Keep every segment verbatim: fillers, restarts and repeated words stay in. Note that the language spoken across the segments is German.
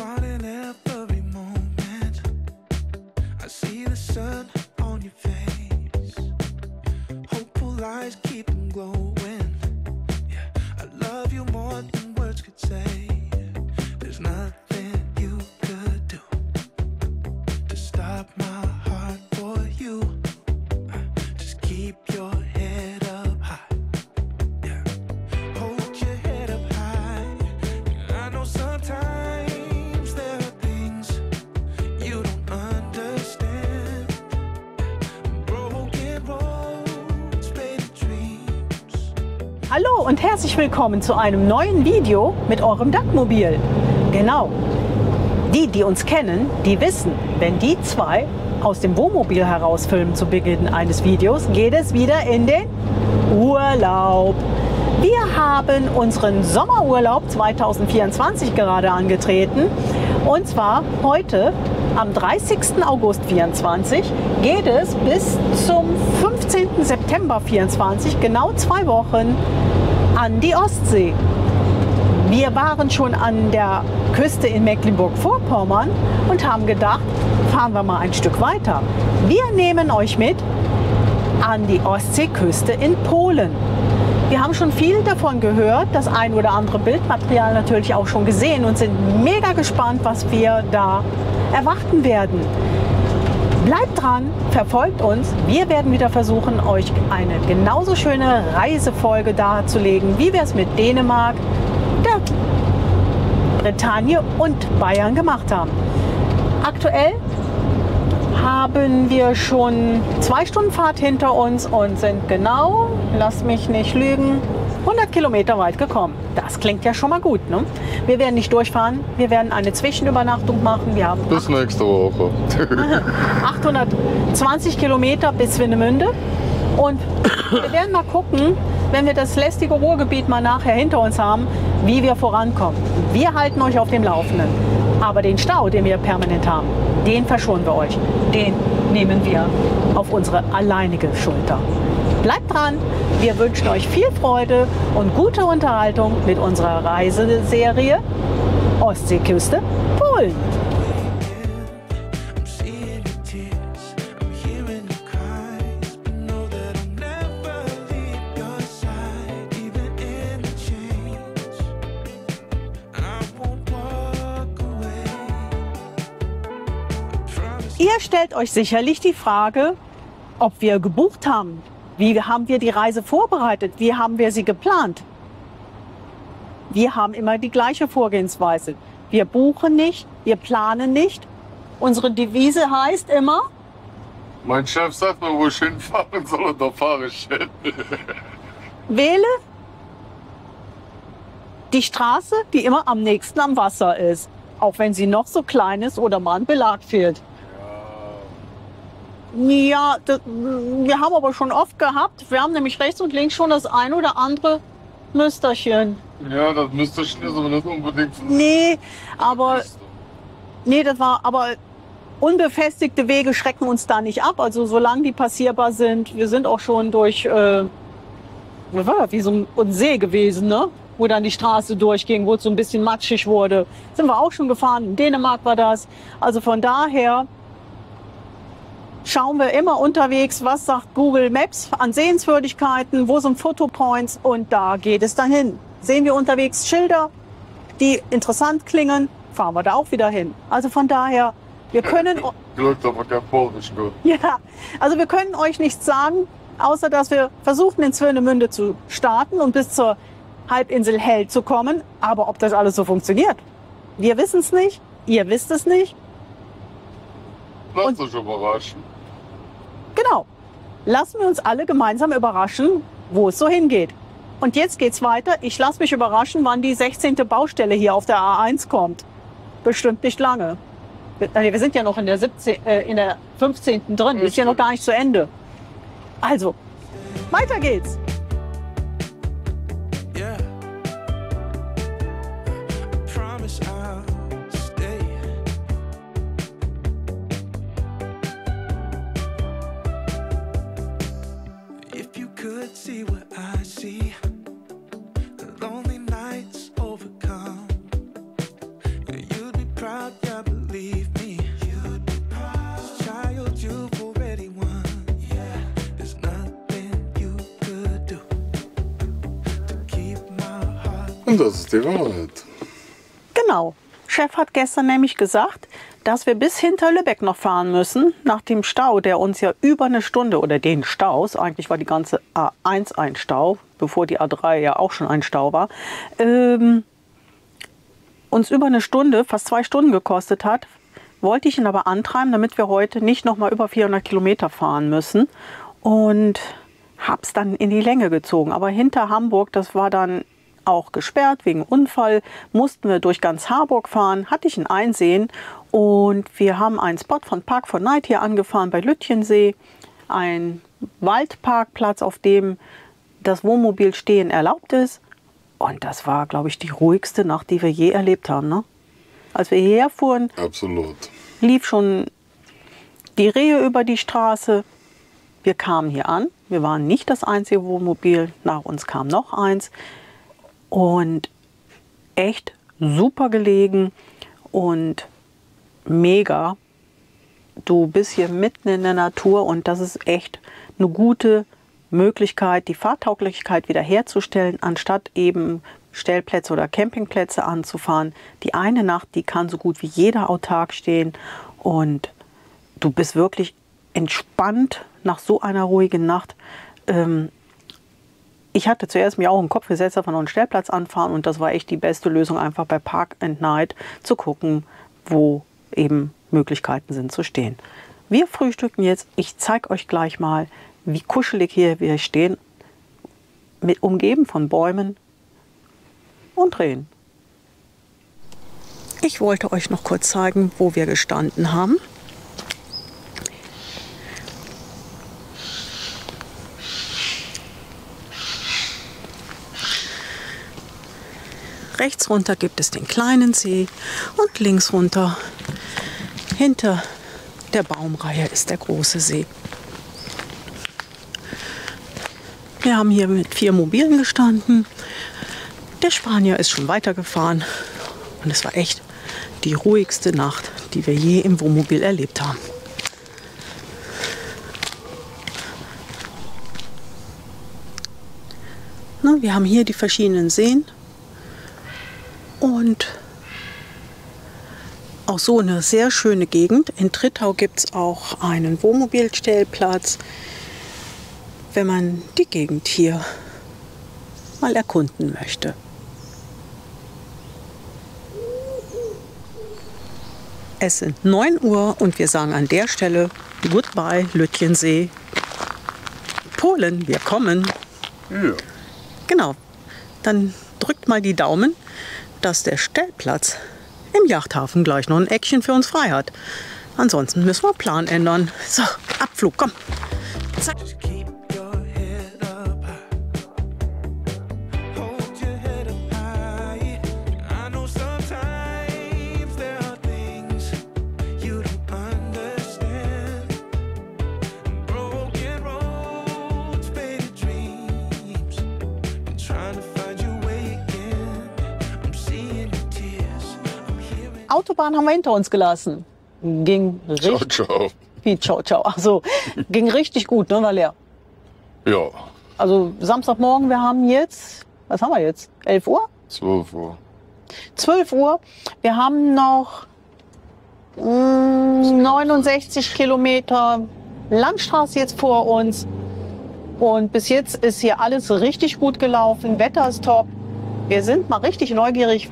fun in every moment. I see the sun on your face. Hopeful eyes keep them glowing. Yeah, I love you more than words could say. There's nothing you could do to stop my heart for you. Just keep your head up high. Yeah, hold your head up high. I know sometimes there are things you don't understand. Broken roads, faded dreams. Hallo und herzlich willkommen zu einem neuen Video mit eurem D A C-Mobil. Genau, die, die uns kennen, die wissen, wenn die zwei aus dem Wohnmobil herausfilmen zu Beginn eines Videos, geht es wieder in den Urlaub. Wir haben unseren Sommerurlaub zweitausendvierundzwanzig gerade angetreten und zwar heute am dreißigsten August vierundzwanzig geht es bis zum fünfzehnten September vierundzwanzig, genau zwei Wochen, an die Ostsee. Wir waren schon an der Küste in Mecklenburg-Vorpommern und haben gedacht, fahren wir mal ein Stück weiter. Wir nehmen euch mit an die Ostseeküste in Polen. Wir haben schon viel davon gehört, das ein oder andere Bildmaterial natürlich auch schon gesehen und sind mega gespannt, was wir da erwarten werden. Bleibt dran, verfolgt uns. Wir werden wieder versuchen, euch eine genauso schöne Reisefolge darzulegen, wie wir es mit Dänemark, der Bretagne und Bayern gemacht haben. Aktuell haben wir schon zwei Stunden Fahrt hinter uns und sind genau, lass mich nicht lügen, hundert Kilometer weit gekommen. Das klingt ja schon mal gut, ne? Wir werden nicht durchfahren, wir werden eine Zwischenübernachtung machen. Wir haben bis nächste Woche. achthundertzwanzig Kilometer bis Swinemünde und wir werden mal gucken, wenn wir das lästige Ruhrgebiet mal nachher hinter uns haben, wie wir vorankommen. Wir halten euch auf dem Laufenden. Aber den Stau, den wir permanent haben, den verschonen wir euch. Den nehmen wir auf unsere alleinige Schulter. Bleibt dran, wir wünschen euch viel Freude und gute Unterhaltung mit unserer Reiseserie Ostseeküste Polen. I'm seeing your tears, I'm hearing your cries, but know that I'll never leave your side, even in the change. I won't walk away. I promise. Ihr stellt euch sicherlich die Frage, ob wir gebucht haben. Wie haben wir die Reise vorbereitet? Wie haben wir sie geplant? Wir haben immer die gleiche Vorgehensweise. Wir buchen nicht, wir planen nicht. Unsere Devise heißt immer, Mein Chef sagt mir, wo ich hinfahren soll, und da fahre ich hin. wähle die Straße, die immer am nächsten am Wasser ist. Auch wenn sie noch so klein ist oder mal ein Belag fehlt. Ja, das, wir haben aber schon oft gehabt. Wir haben nämlich rechts und links schon das ein oder andere Müsterchen. Ja, das müsste ich nicht, aber nicht unbedingt. Nee, aber nee, das war aber unbefestigte Wege schrecken uns da nicht ab. Also solange die passierbar sind, wir sind auch schon durch äh, wie so ein See gewesen, ne? Wo dann die Straße durchging, wo es so ein bisschen matschig wurde. Sind wir auch schon gefahren. In Dänemark war das. Also von daher schauen wir immer unterwegs, was sagt Google Maps an Sehenswürdigkeiten, wo sind Fotopoints und da geht es dann hin. Sehen wir unterwegs Schilder, die interessant klingen, fahren wir da auch wieder hin. Also von daher, wir können, Glück, aber kein Polnisch gut. ja, also wir können euch nichts sagen, außer dass wir versuchen in Swinemünde zu starten und bis zur Halbinsel Hell zu kommen. Aber ob das alles so funktioniert, wir wissen es nicht, ihr wisst es nicht. Lasst euch überraschen. Genau. Lassen wir uns alle gemeinsam überraschen, wo es so hingeht. Und jetzt geht's weiter. Ich lasse mich überraschen, wann die sechzehnte Baustelle hier auf der A eins kommt. Bestimmt nicht lange. Wir sind ja noch in der, siebzehnten, äh, in der fünfzehnten drin. Ist ja noch gar nicht zu Ende. Also, weiter geht's. Yeah. I promise I'll stay. If you could see what I see, the lonely nights overcome, you'd be proud. Und das ist die Wahrheit. Genau. Chef hat gestern nämlich gesagt, dass wir bis hinter Lübeck noch fahren müssen, nach dem Stau, der uns ja über eine Stunde, oder den Staus, eigentlich war die ganze A eins ein Stau, bevor die A drei ja auch schon ein Stau war, ähm, uns über eine Stunde, fast zwei Stunden gekostet hat, wollte ich ihn aber antreiben, damit wir heute nicht noch mal über vierhundert Kilometer fahren müssen, und habe es dann in die Länge gezogen. Aber hinter Hamburg, das war dann auch gesperrt wegen Unfall, mussten wir durch ganz Harburg fahren, hatte ich ein Einsehen, und wir haben einen Spot von Park for Night hier angefahren bei Lütjensee, ein Waldparkplatz, auf dem das Wohnmobil stehen erlaubt ist, und das war, glaube ich, die ruhigste Nacht, die wir je erlebt haben, ne? Als wir hierher fuhren, Absolut. lief schon die Rehe über die Straße. Wir kamen hier an, wir waren nicht das einzige Wohnmobil, nach uns kam noch eins. Und echt super gelegen und mega. Du bist hier mitten in der Natur, und das ist echt eine gute Möglichkeit, die Fahrtauglichkeit wiederherzustellen, anstatt eben Stellplätze oder Campingplätze anzufahren. Die eine Nacht, die kann so gut wie jeder autark stehen, und du bist wirklich entspannt nach so einer ruhigen Nacht. Ähm, Ich hatte zuerst mir auch im Kopf gesetzt, dass wir noch einen Stellplatz anfahren, und das war echt die beste Lösung, einfach bei Park and Night zu gucken, wo eben Möglichkeiten sind zu stehen. Wir frühstücken jetzt. Ich zeige euch gleich mal, wie kuschelig hier wir stehen, mit umgeben von Bäumen und Rehen. Ich wollte euch noch kurz zeigen, wo wir gestanden haben. Rechts runter gibt es den kleinen See, und links runter hinter der Baumreihe ist der große See. Wir haben hier mit vier Mobilen gestanden. Der Spanier ist schon weitergefahren, und es war echt die ruhigste Nacht, die wir je im Wohnmobil erlebt haben. Na, wir haben hier die verschiedenen Seen. Und auch so eine sehr schöne Gegend. In Trittau gibt es auch einen Wohnmobilstellplatz, wenn man die Gegend hier mal erkunden möchte. Es sind neun Uhr, und wir sagen an der Stelle Goodbye Lütjensee. Polen, wir kommen. Ja. Genau, dann drückt mal die Daumen, dass der Stellplatz im Yachthafen gleich noch ein Eckchen für uns frei hat. Ansonsten müssen wir Plan ändern. So, Abflug, komm. Zack. Just keep your head up high. Hold your head up high. I know sometimes there are things you don't understand. Broken roads, faded dreams. Been trying to find your way again. I'm seeing your tears. I'm hearing. Autobahn haben wir hinter uns gelassen. Ging Ciao, richtig. ciao. Wie, ciao, ciao. Also, ging richtig gut, ne, Valer? Ja, Also, Samstagmorgen, wir haben jetzt, was haben wir jetzt? elf Uhr? zwölf Uhr. zwölf Uhr. Wir haben noch mh, neunundsechzig Kilometer Landstraße jetzt vor uns. Und bis jetzt ist hier alles richtig gut gelaufen. Wetter ist top. Wir sind mal richtig neugierig,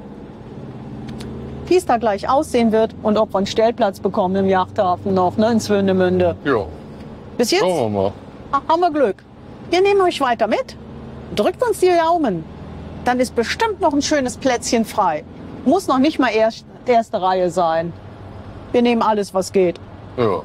wie es da gleich aussehen wird und ob wir einen Stellplatz bekommen im Yachthafen noch, ne, in Swinemünde. Ja, Bis jetzt schauen wir mal. ah, haben wir Glück. Wir nehmen euch weiter mit. Drückt uns die Daumen. Dann ist bestimmt noch ein schönes Plätzchen frei. Muss noch nicht mal erst, erste Reihe sein. Wir nehmen alles, was geht. Ja,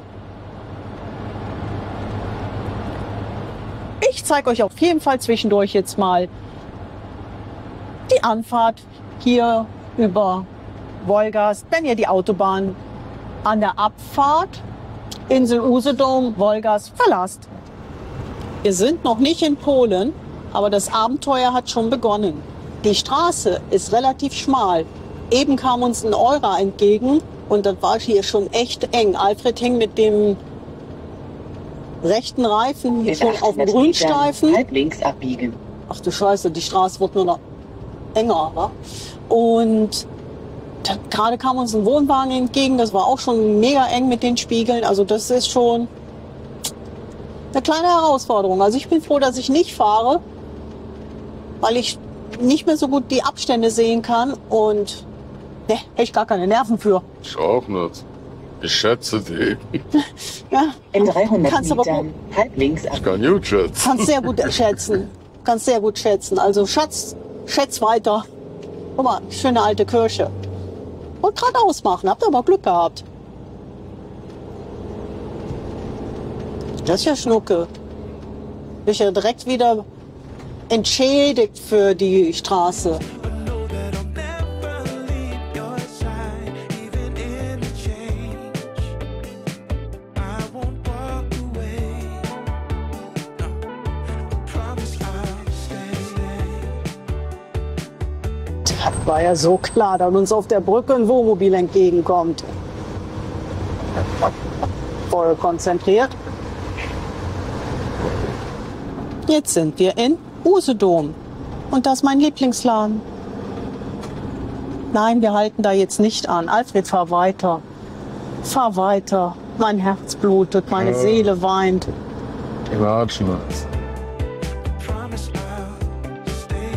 Ich zeige euch auf jeden Fall zwischendurch jetzt mal die Anfahrt hier über Wolgast, wenn ihr die Autobahn an der Abfahrt Insel Usedom, Wolgast verlasst. Wir sind noch nicht in Polen, aber das Abenteuer hat schon begonnen. Die Straße ist relativ schmal. Eben kam uns ein Eurer entgegen und das war hier schon echt eng. Alfred hing mit dem rechten Reifen hier schon auf dem Grünstreifen. Halb links abbiegen. Ach du Scheiße, die Straße wird nur noch... enger. Wa? Und da, gerade kam uns ein Wohnwagen entgegen, das war auch schon mega eng mit den Spiegeln. Also das ist schon eine kleine Herausforderung. Also ich bin froh, dass ich nicht fahre, weil ich nicht mehr so gut die Abstände sehen kann und ne, hätte ich gar keine Nerven für. Ich auch nicht. Ich schätze dich. Ja, In dreihundert kannst aber Metern halb links ab. Ich kann gut schätzen. kannst sehr gut schätzen. Kannst sehr gut schätzen. Also Schatz, schätz weiter. Guck mal, schöne alte Kirche. Und geradeaus machen, habt ihr aber Glück gehabt. Das ist ja Schnucke. Bin ich ja direkt wieder entschädigt für die Straße. But know that I'll never leave your side, even in a change. I won't walk away. No, I promise I'll stay. Das war ja so klar, dass uns auf der Brücke ein Wohnmobil entgegenkommt. Voll konzentriert. Jetzt sind wir in Usedom. Und das ist mein Lieblingsladen. Nein, wir halten da jetzt nicht an. Alfred, fahr weiter. Fahr weiter. Mein Herz blutet, meine Ja. Seele weint. Watschen. Promise I'll stay.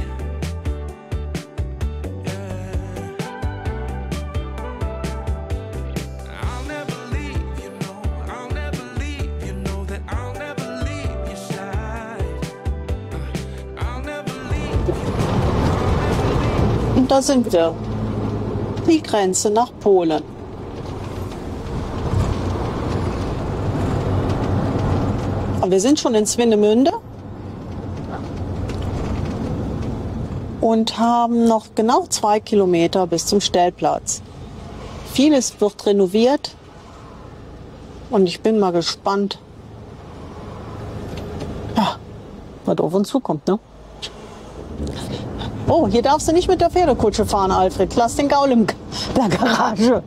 Yeah. I'll never leave, you know. I'll never leave, you know that I'll never leave your side. Uh, I'll never leave. Und da sind wir. Die Grenze nach Polen. Aber wir sind schon in Swinemünde und haben noch genau zwei Kilometer bis zum Stellplatz. Vieles wird renoviert und ich bin mal gespannt, ja, was auf uns zukommt, ne? Oh, hier darfst du nicht mit der Pferdekutsche fahren, Alfred. Lass den Gaul in der Garage.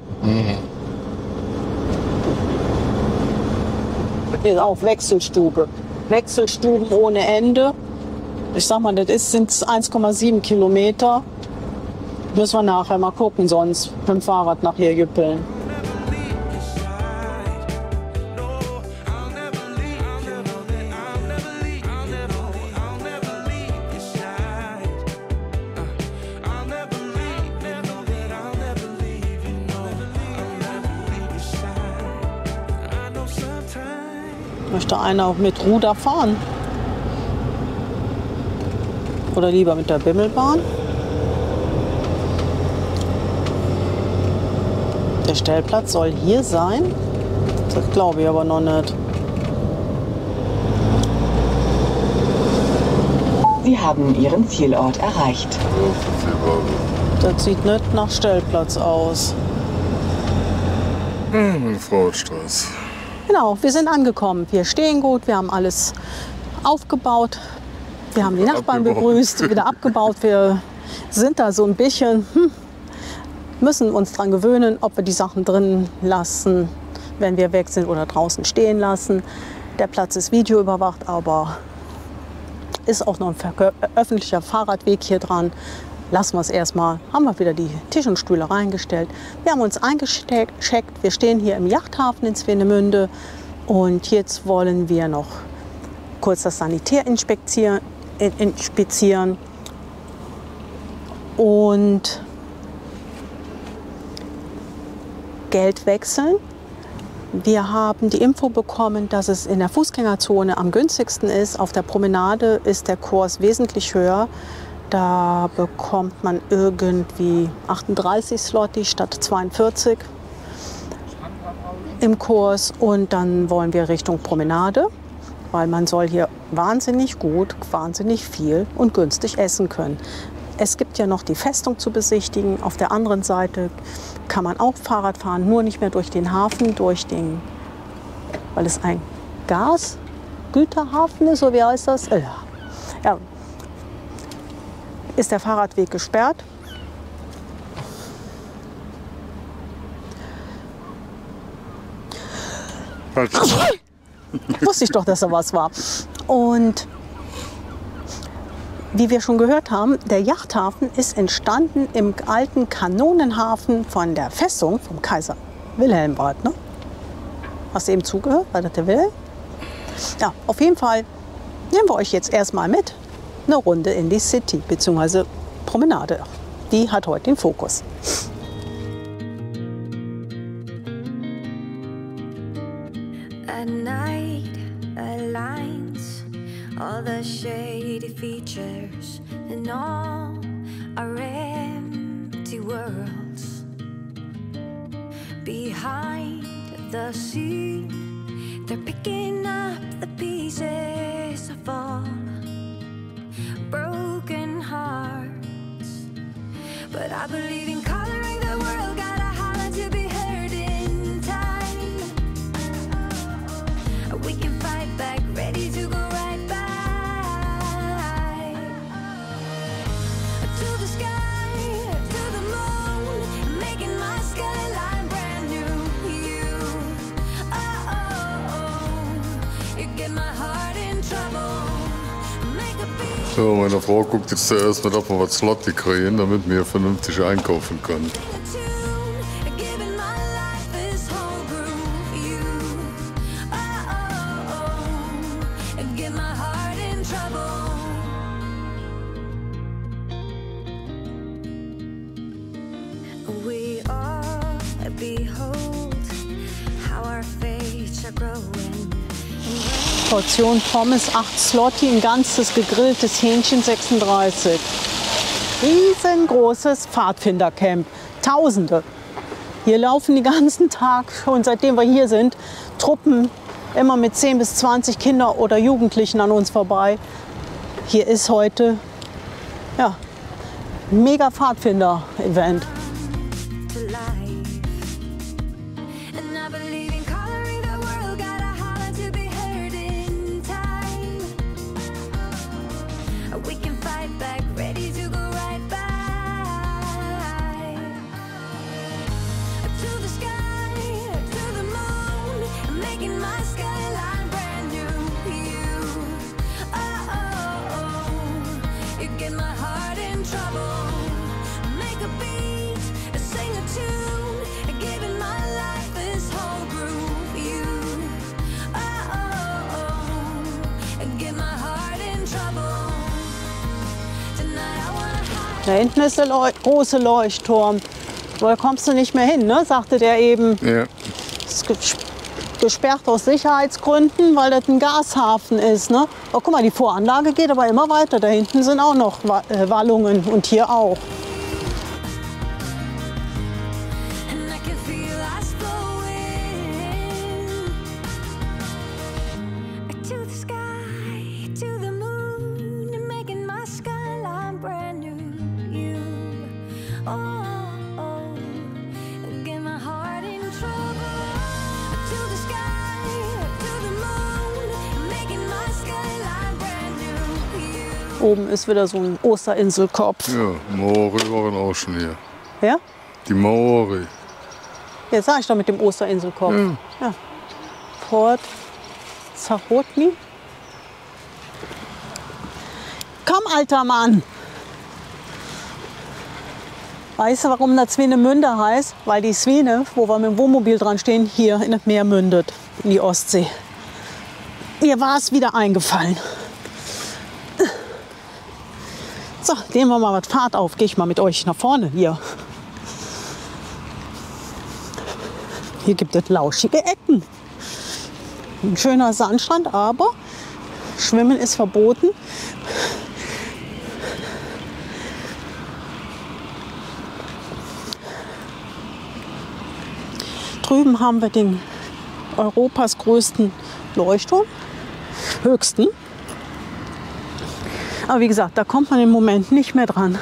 Hier ist auch Wechselstube. Wechselstuben ohne Ende. Ich sag mal, das ist, sind eins Komma sieben Kilometer. Müssen wir nachher mal gucken, sonst mit dem Fahrrad nachher jüppeln. Möchte einer auch mit Ruder fahren? Oder lieber mit der Bimmelbahn? Der Stellplatz soll hier sein? Das glaube ich aber noch nicht. Sie haben Ihren Zielort erreicht. Das sieht nicht nach Stellplatz aus. Meine Frau hat Stress. Genau, wir sind angekommen. Wir stehen gut, wir haben alles aufgebaut. Wir haben die Nachbarn Abgebaut. begrüßt, wieder abgebaut. Wir sind da so ein bisschen, hm, müssen uns dran gewöhnen, ob wir die Sachen drin lassen, wenn wir weg sind oder draußen stehen lassen. Der Platz ist videoüberwacht, aber ist auch noch ein verkö- öffentlicher Fahrradweg hier dran. Lassen wir es erstmal. Haben wir wieder die Tisch und Stühle reingestellt. Wir haben uns eingecheckt. Wir stehen hier im Yachthafen in Swinemünde. Und jetzt wollen wir noch kurz das Sanitär inspizieren. inspizieren. Und Geld wechseln. Wir haben die Info bekommen, dass es in der Fußgängerzone am günstigsten ist. Auf der Promenade ist der Kurs wesentlich höher. Da bekommt man irgendwie achtunddreißig Zloty statt zweiundvierzig im Kurs. Und dann wollen wir Richtung Promenade, weil man soll hier wahnsinnig gut, wahnsinnig viel und günstig essen können. Es gibt ja noch die Festung zu besichtigen. Auf der anderen Seite kann man auch Fahrrad fahren, nur nicht mehr durch den Hafen, durch den, weil es ein Gasgüterhafen ist, so wie heißt das? Ja. Ja. Ist der Fahrradweg gesperrt. Wusste ich doch, dass da was war. Und wie wir schon gehört haben, der Yachthafen ist entstanden im alten Kanonenhafen von der Festung vom Kaiser Wilhelm. War, ne? Hast du eben zugehört? War das der Wilhelm? Ja, auf jeden Fall nehmen wir euch jetzt erstmal mit eine Runde in die City, beziehungsweise Promenade. Die hat heute den Fokus. At night aligns all the shady features in all our empty worlds. Behind the scene, they're picking up the pieces of all broken hearts. But I believe in coloring the world, gotta holler to be heard in time. We can fight back, ready to go right by. To the sky, to the moon, making my skyline brand new. You, oh, oh, oh. You get my heart in trouble. Make a beat. So, meine Frau guckt jetzt zuerst mal, ob wir was Slotti kriegen, damit wir vernünftig einkaufen können. We all behold how our fates are growing. Portion Pommes acht Slotti, ein ganzes gegrilltes Hähnchen sechsunddreißig. Riesengroßes Pfadfindercamp. Tausende. Hier laufen den ganzen Tag, schon seitdem wir hier sind, Truppen immer mit zehn bis zwanzig Kinder oder Jugendlichen an uns vorbei. Hier ist heute ja, ein mega Pfadfinder-Event. Da hinten ist der Leu große Leuchtturm. Da kommst du nicht mehr hin, ne? Sagte der eben. Ja. Das ist gesperrt aus Sicherheitsgründen, weil das ein Gashafen ist. Ne? Oh, guck mal, die Voranlage geht aber immer weiter. Da hinten sind auch noch Wallungen und hier auch. Oben ist wieder so ein Osterinselkopf. Ja, Maori waren auch schon hier. Ja? Die Maori. Jetzt sag ich doch mit dem Osterinselkopf. Ja. Ja. Port Zahotmi. Komm, alter Mann! Weißt du, warum das Swinemünde heißt? Weil die Swine, wo wir mit dem Wohnmobil dran stehen, hier in das Meer mündet, in die Ostsee. Mir war es wieder eingefallen. So, nehmen wir mal was Fahrt auf. Gehe ich mal mit euch nach vorne hier. Hier gibt es lauschige Ecken. Ein schöner Sandstrand, aber Schwimmen ist verboten. Drüben haben wir den Europas größten Leuchtturm, höchsten. Aber wie gesagt, da kommt man im Moment nicht mehr dran.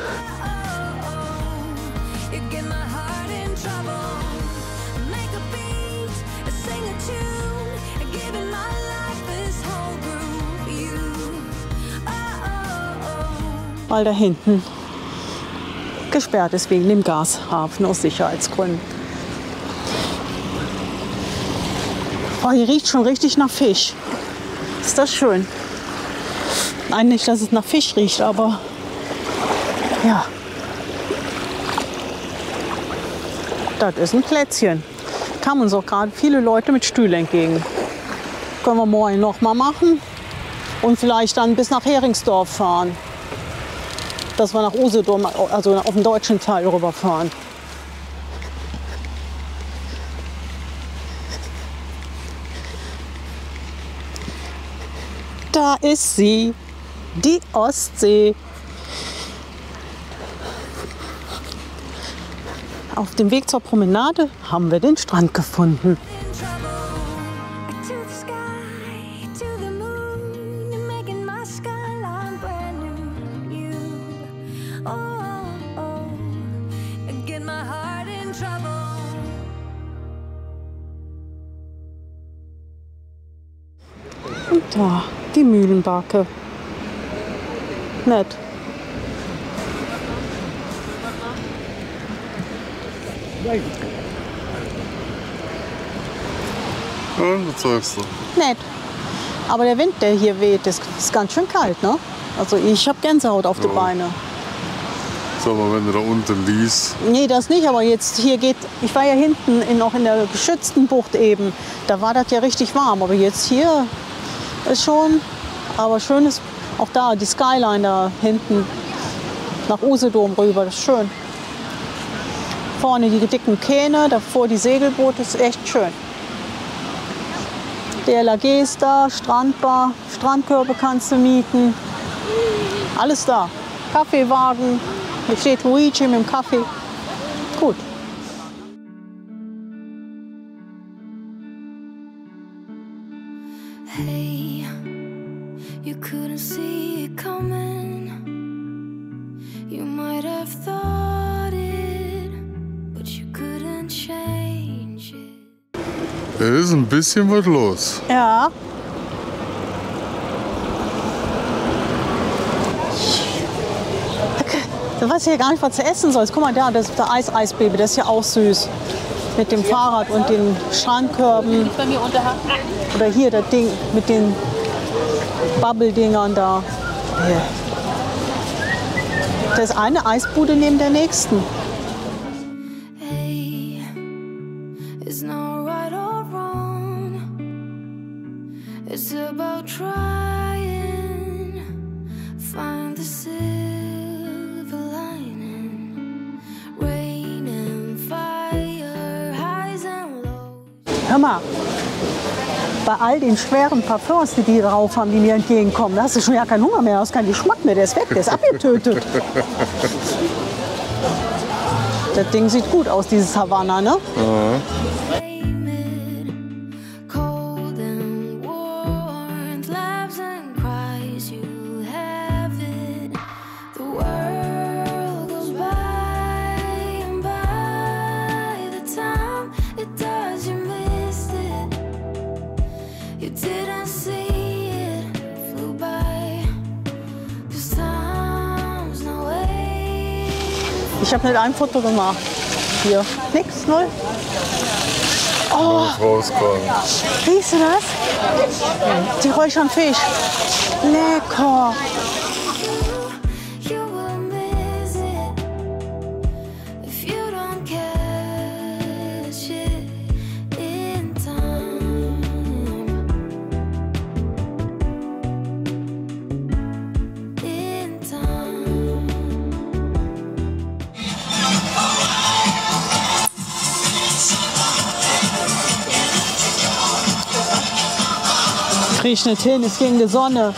Weil da hinten gesperrt ist wegen dem Gashafen aus Sicherheitsgründen. Oh, hier riecht schon richtig nach Fisch. Ist das schön. Nein, nicht, dass es nach Fisch riecht, aber ja. Das ist ein Plätzchen. Kamen uns auch gerade viele Leute mit Stühlen entgegen. Können wir morgen noch mal machen und vielleicht dann bis nach Heringsdorf fahren. Dass wir nach Usedom, also auf den deutschen Teil rüberfahren. Da ist sie, die Ostsee. Auf dem Weg zur Promenade haben wir den Strand gefunden. in trouble. To the sky, to the moon, you're making my skyline brand new. Oh, oh, oh, you get my heart in trouble. Und da, die Mühlenbacke. Nett. Und was sagst du? Nett. Aber der Wind, der hier weht, ist, ist ganz schön kalt, ne? Also ich habe Gänsehaut auf die Ja. Beine. Sag mal, wenn du da unten liest. Nee, das nicht, aber jetzt hier geht, ich war ja hinten in, auch in der geschützten Bucht eben, da war das ja richtig warm, aber jetzt hier ist schon, aber schön ist auch da, die Skyline da hinten nach Usedom rüber, das ist schön. Vorne die dicken Kähne, davor die Segelboote, das ist echt schön. D L A G ist da, Strandbar, Strandkörbe kannst du mieten, alles da. Kaffeewagen, hier steht Luigi mit dem Kaffee. Gut. Hey, you couldn't see it coming. You might have thought it, but you couldn't change it. Es ist ein bisschen was los. Ja. Du weißt ja gar nicht, was du essen sollst. Guck mal da, das ist der Eis-Eisbaby, das ist ja auch süß. Mit dem Fahrrad und den Strandkörben. Oder hier das Ding mit den Bubble-Dingern da. Hier. Das ist eine Eisbude neben der nächsten. Hey, it's not right or wrong. It's about trying, find the silver lining. Rain and fire, highs and lows. Hör mal, bei all den schweren Parfums, die die drauf haben, die mir entgegenkommen, da hast du schon ja keinen Hunger mehr, du hast keinen Geschmack mehr, der ist weg, der ist abgetötet. Das Ding sieht gut aus, dieses Havanna, ne? Cold and warm, laughs and cries, you have it. The world goes by, and by the time it does, you missed it. You didn't see it, flew by. 'Cause time's no way. Ich habe nicht ein Foto gemacht. Hier, nix, null. Oh, Rauskommen. riechst du das? Die räuchern Fisch. Lecker. You will miss it if you don't catch it in time. In time. Krieg ich nicht hin, ist gegen die Sonne.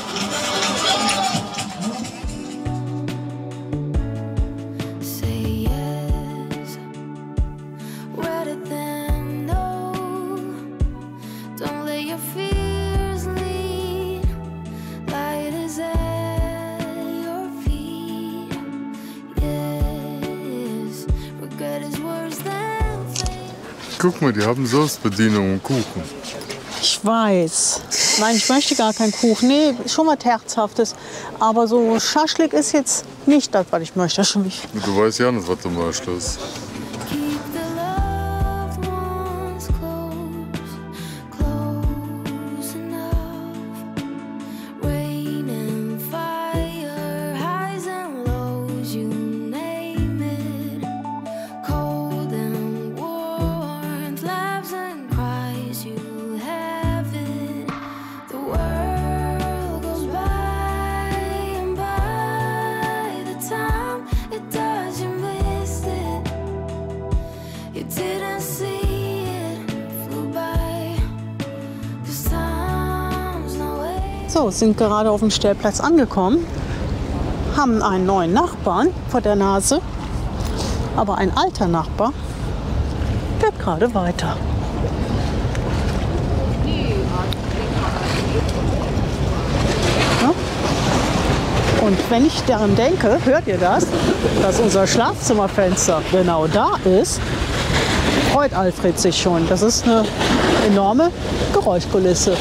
Say yes, rather than no. Don't let your fears lead. Light is at your feet. Yes, regret is worse than fate. Guck mal, die haben Soßbedienung und Kuchen. Ich weiß. Nein, ich möchte gar keinen Kuchen. Nee, schon was Herzhaftes. Aber so Schaschlik ist jetzt nicht das, was ich möchte. Schon nicht. Du weißt ja nicht, was du möchtest. Keep the loved ones close, close enough. Rain and fire. So, sind gerade auf dem Stellplatz angekommen, haben einen neuen Nachbarn vor der Nase, aber ein alter Nachbar fährt gerade weiter. Ja? Und wenn ich daran denke, hört ihr das, dass unser Schlafzimmerfenster genau da ist, freut Alfred sich schon. Das ist eine enorme Geräuschkulisse.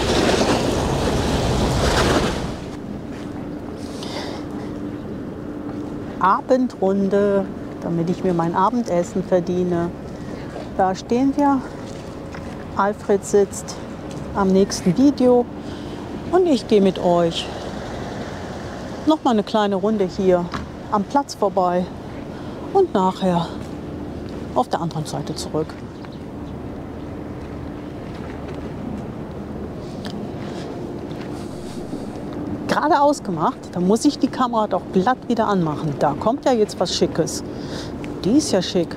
Abendrunde, damit ich mir mein Abendessen verdiene. Da stehen wir. Alfred sitzt am nächsten Video und ich gehe mit euch noch mal eine kleine Runde hier am Platz vorbei und nachher auf der anderen Seite zurück. Gerade ausgemacht, da muss ich die Kamera doch glatt wieder anmachen. Da kommt ja jetzt was Schickes. Die ist ja schick.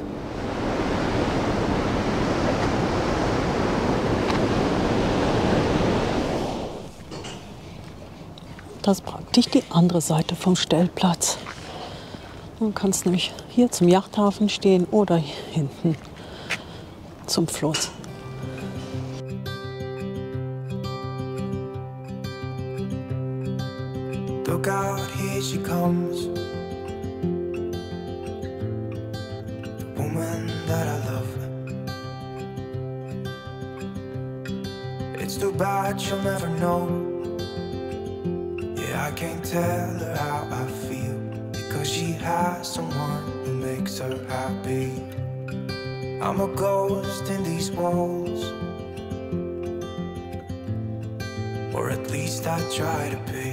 Das ist praktisch die andere Seite vom Stellplatz. Du kannst nämlich hier zum Yachthafen stehen oder hier hinten zum Fluss. Look out, here she comes. The woman that I love. It's too bad she'll never know. Yeah, I can't tell her how I feel, because she has someone who makes her happy. I'm a ghost in these walls, or at least I try to be.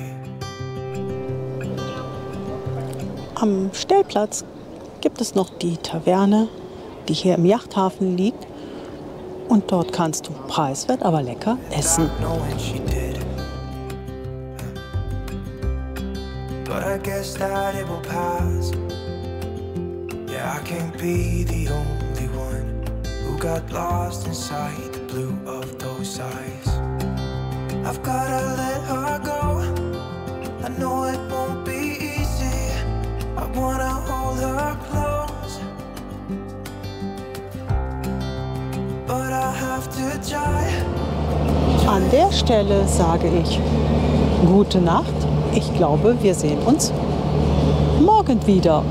Am Stellplatz gibt es noch die Taverne, die hier im Yachthafen liegt. Und dort kannst du preiswert, aber lecker essen. But I guess that it will pass. Yeah, I can't be the only one who got lost inside the blue of those eyes. I've gotta let her go. I know it won't be easy. I wanna hold her close, but I have to try. An der Stelle sage ich gute Nacht. Ich glaube, wir sehen uns morgen wieder.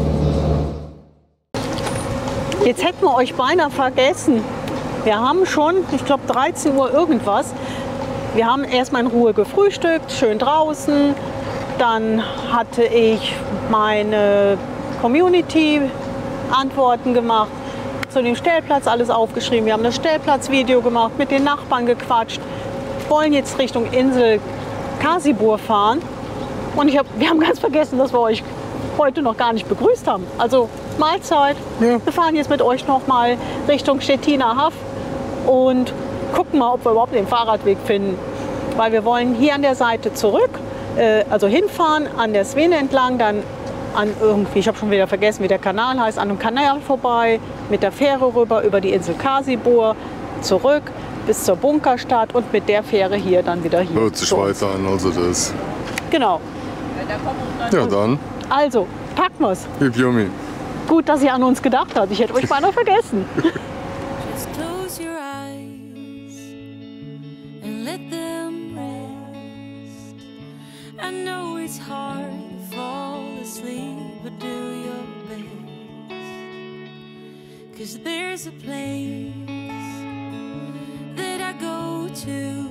Jetzt hätten wir euch beinahe vergessen. Wir haben schon, ich glaube, dreizehn Uhr irgendwas. Wir haben erstmal in Ruhe gefrühstückt, schön draußen. Dann hatte ich meine Community-Antworten gemacht, zu dem Stellplatz alles aufgeschrieben. Wir haben das Stellplatzvideo gemacht, mit den Nachbarn gequatscht, wollen jetzt Richtung Insel Kasibur fahren. Und ich hab, wir haben ganz vergessen, dass wir euch heute noch gar nicht begrüßt haben. Also Mahlzeit. Ja. Wir fahren jetzt mit euch noch mal Richtung Stettiner Haff und gucken mal, ob wir überhaupt den Fahrradweg finden. Weil wir wollen hier an der Seite zurück, äh, also hinfahren, an der Svene entlang, dann an irgendwie, ich habe schon wieder vergessen, wie der Kanal heißt, an einem Kanal vorbei, mit der Fähre rüber über die Insel Kasibur, zurück bis zur Bunkerstadt und mit der Fähre hier dann wieder hier. Hört sich weiter an, also das. Genau. Ja, dann. Also, packen wir's. Hip Yummy. Gut, dass ihr an uns gedacht habt. Ich hätte euch beinahe vergessen. Just close your eyes and let them rest. I know it's hard to fall asleep, but do your best. 'Cause there's a place that I go to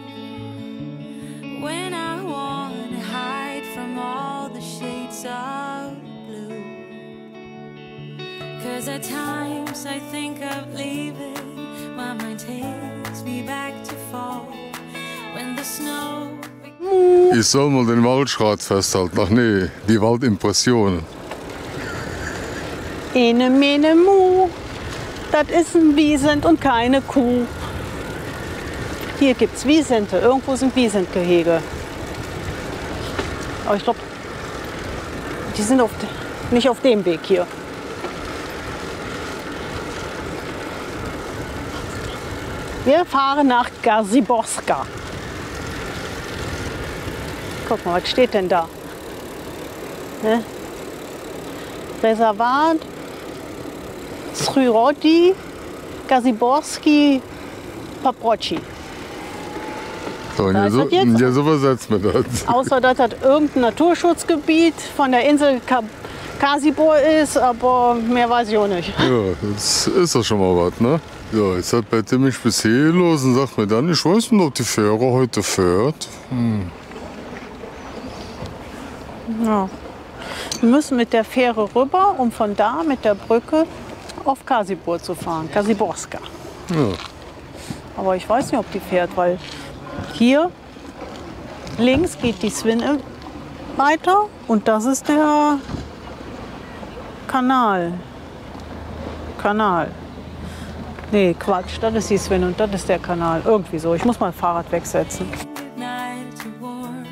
when I wanna hide from all the shades of blue. 'Cause at times I think of leaving, my mind takes me back to fall when the snow. Ich soll mal den Waldschrat festhalten. Ach nee, die Waldimpressionen. Ene, mene, mu. Das ist ein Wiesent und keine Kuh. Hier gibt es Wiesente. Irgendwo sind Wiesentgehege. Aber ich glaube, die sind auf de, nicht auf dem Weg hier. Wir fahren nach Gaziborska. Guck mal, was steht denn da? Ne? Reservat Sryrodi, Gaziborski, Paprocci. So, Da ja, ist so, das jetzt? ja, so übersetzt man das. Außer dass das irgendein Naturschutzgebiet von der Insel Ka- Kasibor ist, aber mehr weiß ich auch nicht. Ja, das ist doch schon mal was, ne? Ja, jetzt hat bei mich bis hier los und sagt mir dann, ich weiß nicht, ob die Fähre heute fährt. Hm. Ja. Wir müssen mit der Fähre rüber, um von da mit der Brücke auf Kasibor zu fahren, Kasiborska. Ja. Aber ich weiß nicht, ob die fährt, weil hier links geht die Swinne weiter und das ist der Kanal. Kanal. Nee, Quatsch, das ist die Swinne und das ist der Kanal. Irgendwie so. Ich muss mal Fahrrad wegsetzen. Night too warm.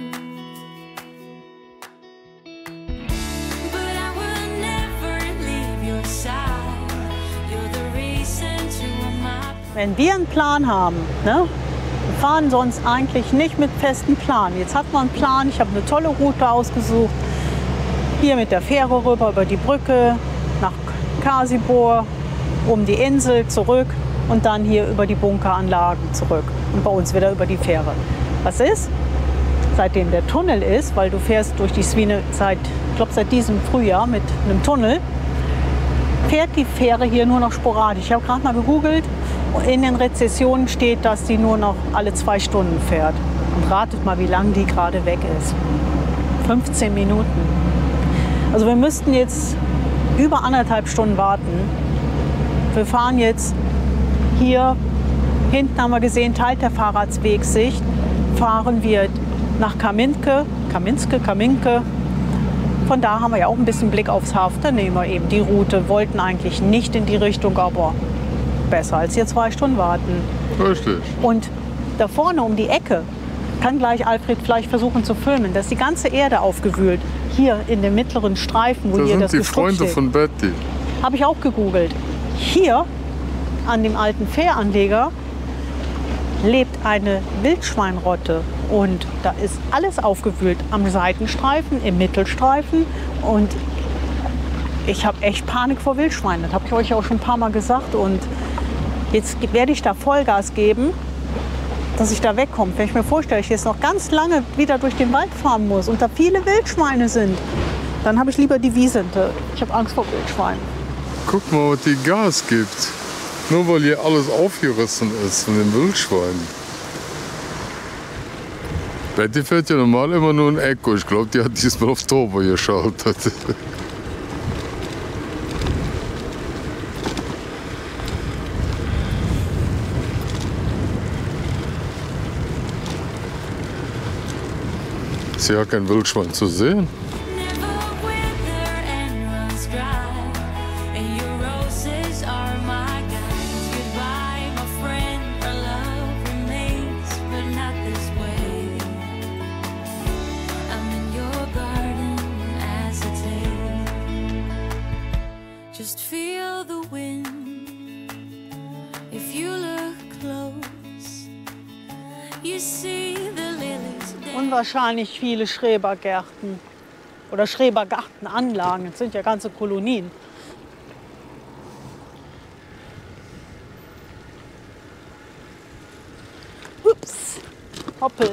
But I will never leave your side. You're the reason to my Wenn wir einen Plan haben, ne? Wir fahren sonst eigentlich nicht mit festem Plan. Jetzt hat man einen Plan, ich habe eine tolle Route ausgesucht. Hier mit der Fähre rüber über die Brücke nach Kasibor, um die Insel zurück und dann hier über die Bunkeranlagen zurück und bei uns wieder über die Fähre. Was ist? Seitdem der Tunnel ist, weil du fährst durch die Swine seit, ich glaube seit diesem Frühjahr mit einem Tunnel, fährt die Fähre hier nur noch sporadisch. Ich habe gerade mal gegoogelt und in den Rezessionen steht, dass die nur noch alle zwei Stunden fährt. Und ratet mal, wie lang die gerade weg ist. fünfzehn Minuten. Also wir müssten jetzt über anderthalb Stunden warten. Wir fahren jetzt hier, hinten haben wir gesehen, teilt der Fahrradswegsicht, fahren wir nach Kaminke, Kaminske, Kaminke. Von da haben wir ja auch ein bisschen Blick aufs Haff. Dann nehmen wir eben die Route, wollten eigentlich nicht in die Richtung, aber besser als hier zwei Stunden warten. Richtig. Und da vorne um die Ecke kann gleich Alfred vielleicht versuchen zu filmen. Da ist die ganze Erde aufgewühlt. Hier in dem mittleren Streifen, wo Da hier sind das die Gestrüpp Freunde steht. von Betty. Habe ich auch gegoogelt. Hier an dem alten Fähranleger lebt eine Wildschweinrotte. Und da ist alles aufgewühlt. Am Seitenstreifen, im Mittelstreifen. Und ich habe echt Panik vor Wildschweinen. Das habe ich euch auch schon ein paar Mal gesagt. Und jetzt werde ich da Vollgas geben, dass ich da wegkomme. Wenn ich mir vorstelle, ich jetzt noch ganz lange wieder durch den Wald fahren muss und da viele Wildschweine sind, dann habe ich lieber die Wiesente. Ich habe Angst vor Wildschweinen. Guck mal, was die Gas gibt. Nur weil hier alles aufgerissen ist von den Wildschweinen. Betty fährt ja normal immer nur ein Echo. Ich glaube, die hat diesmal auf Turbo geschaltet. Ist ja kein Wildschwein zu sehen. never wither and runs dry. And your roses are my guides. Goodbye, my friend. Our love remains, but not this way. I'm in your garden as a day. Just feel the wind. If you look close, you see the lilies. Unwahrscheinlich viele Schrebergärten oder Schrebergartenanlagen. Das sind ja ganze Kolonien. Ups, hoppel.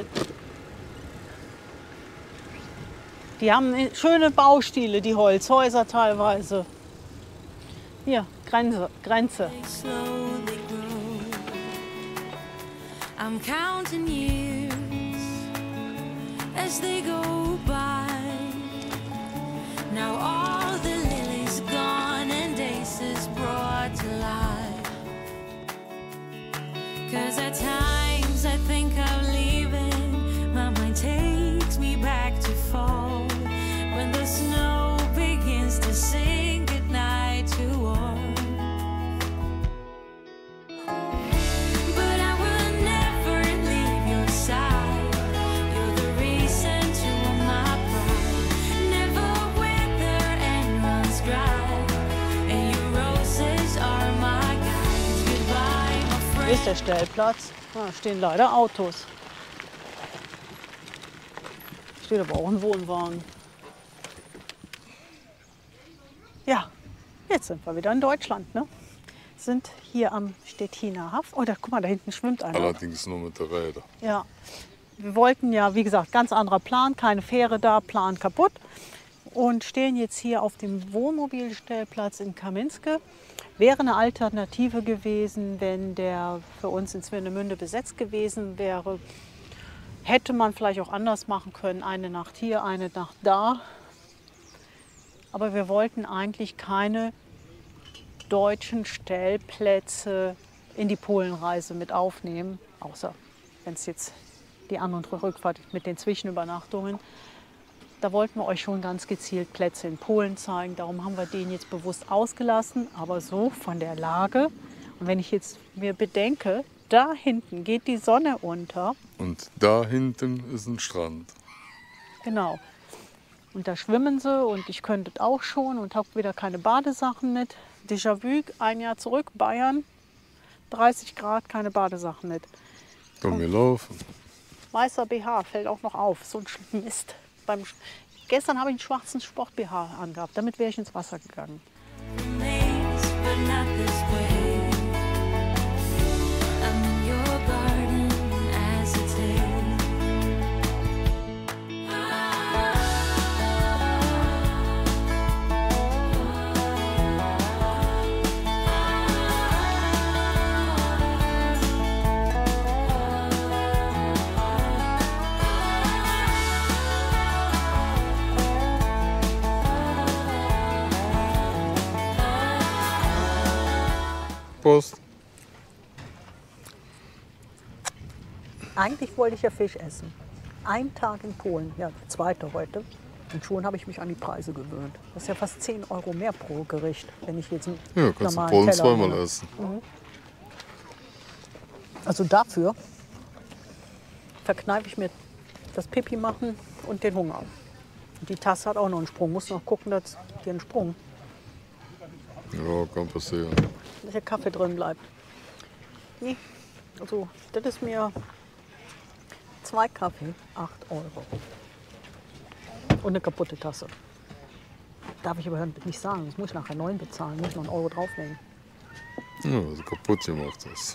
Die haben schöne Baustile, die Holzhäuser teilweise. Hier, Grenze, Grenze. Slowly grow. I'm counting years as they go by. Now all the lilies gone and aces brought to life. 'Cause at times I think of leaving. My mind takes me back to fall. When the snow begins to sing goodnight to all. But I will never leave your side. You're the reason to my pride. Never wither and runs dry. And your roses are my guides. Goodbye, my friend. Hier ist der Stellplatz. Da stehen leider Autos. steht aber auch ein Wohnwagen. Ja, jetzt sind wir wieder in Deutschland, ne? Sind hier am Stettiner Hafen. Oh, da, guck mal, da hinten schwimmt einer. Allerdings nur mit der Räder. Ja, wir wollten ja, wie gesagt, ganz anderer Plan, keine Fähre da, Plan kaputt. Und stehen jetzt hier auf dem Wohnmobilstellplatz in Kaminske. Wäre eine Alternative gewesen, wenn der für uns in Swinemünde besetzt gewesen wäre. Hätte man vielleicht auch anders machen können, eine Nacht hier, eine Nacht da. Aber wir wollten eigentlich keine deutschen Stellplätze in die Polenreise mit aufnehmen, außer wenn es jetzt die An- und Rückfahrt mit den Zwischenübernachtungen. Da wollten wir euch schon ganz gezielt Plätze in Polen zeigen. Darum haben wir den jetzt bewusst ausgelassen. Aber so von der Lage. Und wenn ich jetzt mir bedenke, da hinten geht die Sonne unter. Und da hinten ist ein Strand. Genau. Und da schwimmen sie und ich könnte es auch schon und habe wieder keine Badesachen mit. Déjà-vu, ein Jahr zurück, Bayern, dreißig Grad, keine Badesachen mit. Komm, wir laufen. Weißer B H fällt auch noch auf, so ein Mist. Beim, gestern habe ich einen schwarzen Sport-B H angehabt, damit wäre ich ins Wasser gegangen. Maze, but not this way. I'm in your garden as it's day. Prost. Eigentlich wollte ich ja Fisch essen. Ein Tag in Polen, ja, der zweite heute. Und schon habe ich mich an die Preise gewöhnt. Das ist ja fast zehn Euro mehr pro Gericht, wenn ich jetzt einen Ja, kannst du normalen Polen Teller zweimal nehme. essen. Also dafür verkneife ich mir das Pipi machen und den Hunger. Und die Tasse hat auch noch einen Sprung. Muss noch gucken, dass die einen Sprung, Ja, kann passieren. dass der Kaffee drin bleibt. Nee, also das ist mir zwei Kaffee, acht Euro. Und eine kaputte Tasse. Darf ich aber nicht sagen, das muss ich nachher neun bezahlen, muss ich noch einen Euro drauflegen. Ja, also kaputt gemacht ist.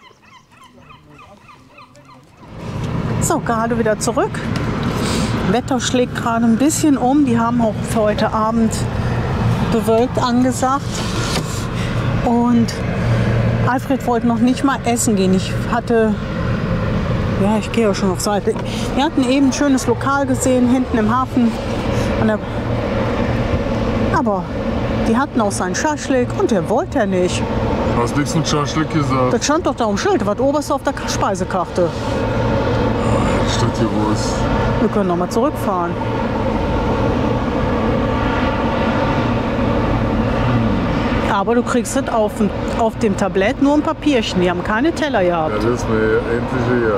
So, gerade wieder zurück. Wetter schlägt gerade ein bisschen um. Die haben auch für heute Abend bewölkt angesagt. Und Alfred wollte noch nicht mal essen gehen. Ich hatte, ja, ich gehe ja schon auf Seite. Wir hatten eben ein schönes Lokal gesehen, hinten im Hafen. An der, aber die hatten auch seinen Schaschlik und der wollte er nicht. Hast nichts mit Schaschlik gesagt? Das stand doch da im Schild, was oberst auf der Speisekarte. Statt hier was. Wir können noch mal zurückfahren. Aber du kriegst es auf, auf dem Tablett nur ein Papierchen. Die haben keine Teller Ja, gehabt. das ist mir endlich hier.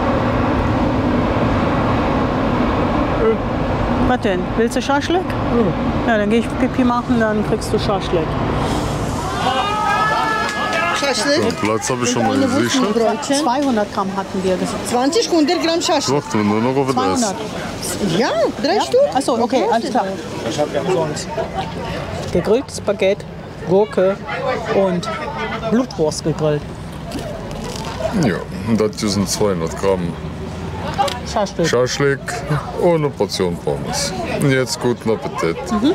Was denn? Willst du Schaschlik? Ja, dann gehe ich Pipi machen, dann kriegst du Schaschlik. Schaschlik, Den Platz habe ich schon mal eine gesichert. Brötchen, zweihundert Gramm hatten wir. Das ist zwanzig, hundert Gramm Schaschlik. Warte, nur noch auf das zweihundert. Essen. Ja, drei Stück. Achso, okay, alles klar. Gegrilltes Baguette, Gurke und Blutwurst gegrillt. Ja, und das hier sind zweihundert Gramm Schaschlik. Schaschlik und eine Portion Pommes. Und jetzt guten Appetit. Mhm.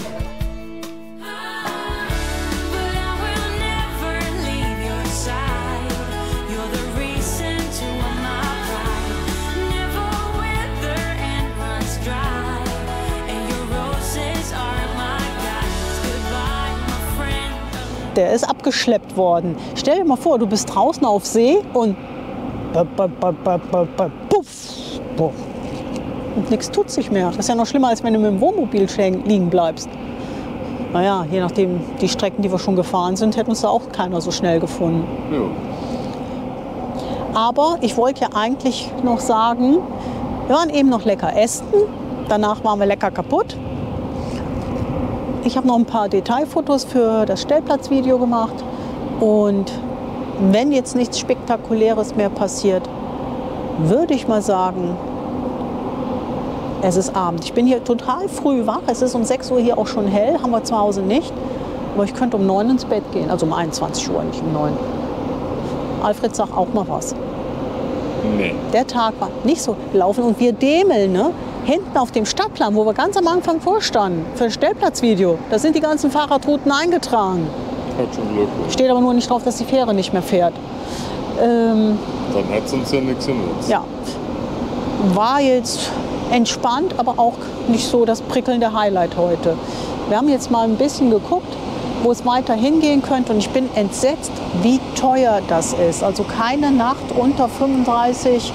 But I will never leave your side. You're the reason to my pride. Never wither and runs dry. And your roses are my guides. Goodbye, my friend. Der ist abgeschleppt worden. Stell dir mal vor, du bist draußen auf See und puff, puff. Und nichts tut sich mehr. Das ist ja noch schlimmer, als wenn du mit dem Wohnmobil liegen bleibst. Naja, je nachdem, die Strecken, die wir schon gefahren sind, hätte uns da auch keiner so schnell gefunden. Ja. Aber ich wollte ja eigentlich noch sagen, wir waren eben noch lecker essen. Danach waren wir lecker kaputt. Ich habe noch ein paar Detailfotos für das Stellplatzvideo gemacht. Und wenn jetzt nichts Spektakuläres mehr passiert, würde ich mal sagen, Es ist Abend. Ich bin hier total früh wach. Es ist um sechs Uhr hier auch schon hell. Haben wir zu Hause nicht. Aber ich könnte um neun ins Bett gehen. Also um einundzwanzig Uhr, nicht um neun. Alfred sagt auch mal was. Nee. Der Tag war nicht so laufen. Und wir dämeln, ne? Hinten auf dem Stadtplan, wo wir ganz am Anfang vorstanden, für das Stellplatzvideo. Da sind die ganzen Fahrradrouten eingetragen. Hat schon Glück. Steht aber nur nicht drauf, dass die Fähre nicht mehr fährt. Ähm, Dann hat es uns ja nichts genutzt. ja, war jetzt entspannt, aber auch nicht so das prickelnde Highlight heute. Wir haben jetzt mal ein bisschen geguckt, wo es weiter hingehen könnte. Und ich bin entsetzt, wie teuer das ist. Also keine Nacht unter fünfunddreißig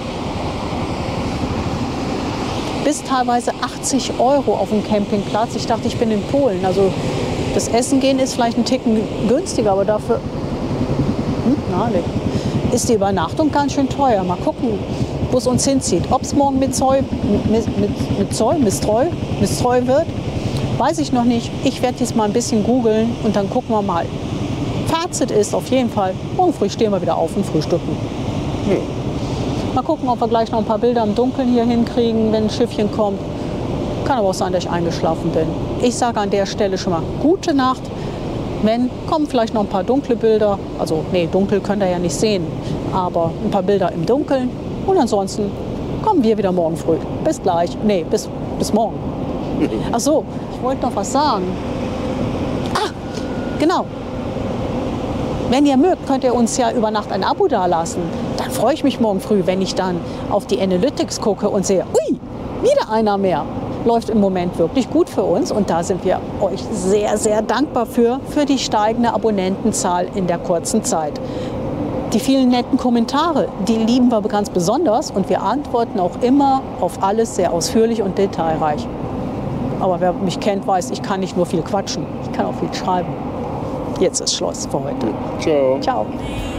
bis teilweise achtzig Euro auf dem Campingplatz. Ich dachte, ich bin in Polen. Also das Essen gehen ist vielleicht ein Ticken günstiger, aber dafür hm, na, nee. ist die Übernachtung ganz schön teuer. Mal gucken, wo es uns hinzieht. Ob es morgen mit Zoll, mit, mit, mit Zoll, Mistreu, Mistreu wird, weiß ich noch nicht. Ich werde jetzt mal ein bisschen googeln und dann gucken wir mal. Fazit ist auf jeden Fall, morgen früh stehen wir wieder auf und frühstücken. Ja. Mal gucken, ob wir gleich noch ein paar Bilder im Dunkeln hier hinkriegen, wenn ein Schiffchen kommt. Kann aber auch sein, dass ich eingeschlafen bin. Ich sage an der Stelle schon mal gute Nacht. Wenn, kommen vielleicht noch ein paar dunkle Bilder. Also, nee, dunkel könnt ihr ja nicht sehen. Aber ein paar Bilder im Dunkeln. Und ansonsten kommen wir wieder morgen früh. Bis gleich. Nee, bis, bis morgen. Ach so, ich wollte noch was sagen. Ah, genau. Wenn ihr mögt, könnt ihr uns ja über Nacht ein Abo dalassen. Dann freue ich mich morgen früh, wenn ich dann auf die Analytics gucke und sehe, ui, wieder einer mehr. Läuft im Moment wirklich gut für uns und da sind wir euch sehr, sehr dankbar für, für die steigende Abonnentenzahl in der kurzen Zeit. Die vielen netten Kommentare, die lieben wir ganz besonders und wir antworten auch immer auf alles sehr ausführlich und detailreich. Aber wer mich kennt, weiß, ich kann nicht nur viel quatschen, ich kann auch viel schreiben. Jetzt ist Schluss für heute. Ciao. Ciao.